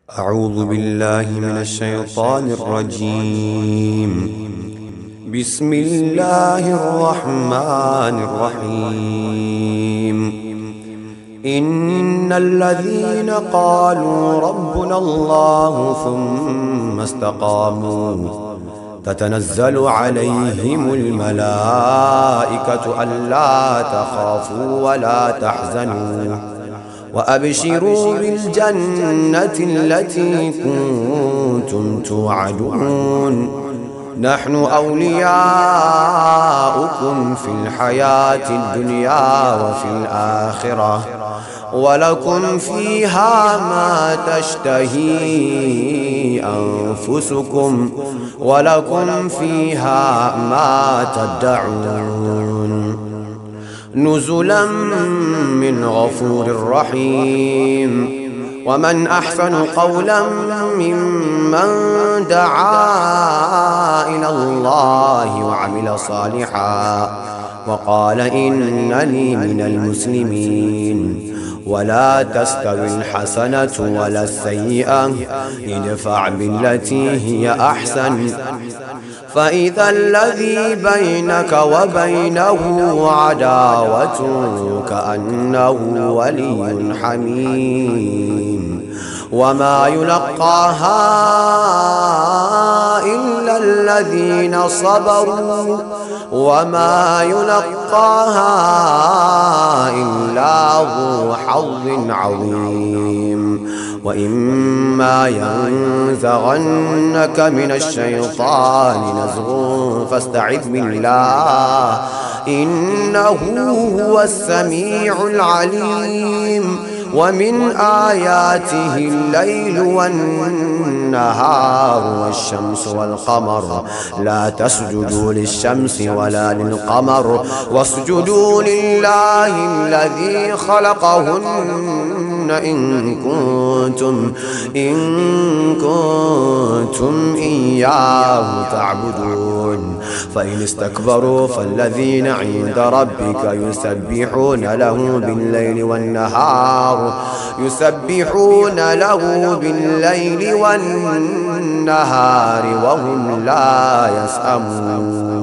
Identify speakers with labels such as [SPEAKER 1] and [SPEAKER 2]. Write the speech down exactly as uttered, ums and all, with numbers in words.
[SPEAKER 1] أعوذ بالله من الشيطان الرجيم. بسم الله الرحمن الرحيم. إن الذين قالوا ربنا الله ثم استقاموا تتنزل عليهم الملائكة ألا تخافوا ولا تحزنوا وأبشروا بالجنة التي كنتم توعدون. نحن أولياؤكم في الحياة الدنيا وفي الآخرة ولكم فيها ما تشتهي أنفسكم ولكم فيها ما تدعون. نزلا من غفور رحيم. ومن أحسن قولا ممن دعا إلى الله وعمل صالحا وقال إنني من المسلمين. ولا تستوي الحسنة ولا السيئة، ادفع بالتي هي أحسن فإذا الذي بينك وبينه عداوة كأنه ولي حميم. وما يلقاها إلا الذين صبروا وما يلقاها إلا ذو حظ عظيم. وإما ينزغنك من الشيطان نزغ فاستعذ بالله إنه هو السميع العليم. ومن آياته الليل والنهار والشمس والقمر لا تسجدوا للشمس ولا للقمر واسجدوا لله الذي خلقهن إن كنتم إن كنتم إياه تعبدون. فإن استكبروا فالذين عند ربك يسبحون له بالليل والنهار يسبحون له بالليل والنهار وهم لا يسأمون.